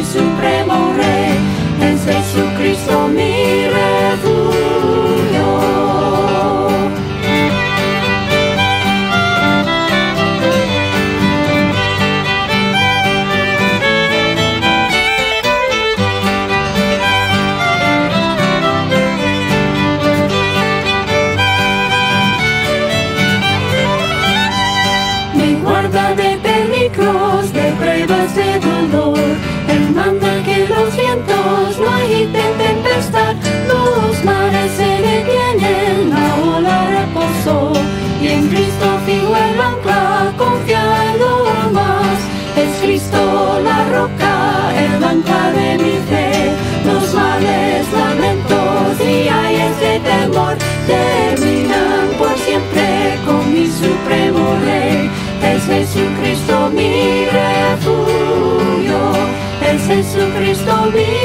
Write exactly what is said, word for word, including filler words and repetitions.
supremo Rey, es Jesucristo mi refugio. Me guarda de peligros, de pruebas de dolor. Él manda que los vientos no agiten tempestad, los mares se detienen, la ola reposó, y en Cristo fijo el ancla, confiado más. Es Cristo la roca, el ancla de mi fe, los males, lamentos y ayes de temor terminan por siempre con mi supremo Rey. Es Jesucristo mi refugio, es Jesucristo mi